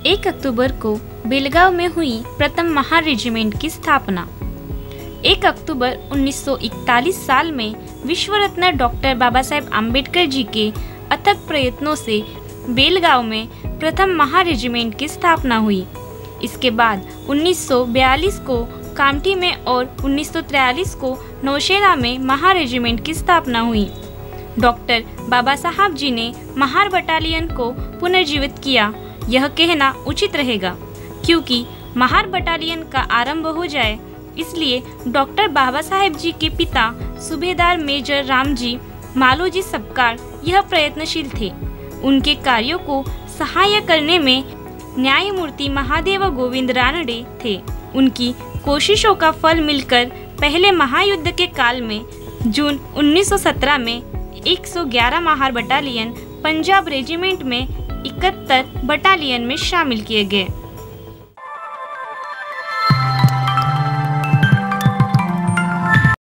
1 अक्टूबर को बेलगांव में हुई प्रथम महार रेजिमेंट की स्थापना। 1 अक्टूबर 1941 साल में विश्व रत्न डॉक्टर बाबा साहेब आम्बेडकर जी के अथक प्रयत्नों से बेलगांव में प्रथम महार रेजिमेंट की स्थापना हुई। इसके बाद 1942 को कामठी में और 1943 को नौशेरा में महार रेजिमेंट की स्थापना हुई। डॉक्टर बाबा साहब जी ने महार बटालियन को पुनर्जीवित किया, यह कहना उचित रहेगा, क्योंकि महार बटालियन का आरंभ हो जाए, इसलिए डॉक्टर बाबा साहेब जी के पिता सूबेदार मेजर रामजी मालोजी सपकाळ यह प्रयत्नशील थे। उनके कार्यों को सहाय्य करने में न्यायमूर्ति महादेव गोविंद रानडे थे। उनकी कोशिशों का फल मिलकर पहले महायुद्ध के काल में जून 1917 में 111 महार बटालियन पंजाब रेजिमेंट में 71 बटालियन में शामिल किए गए।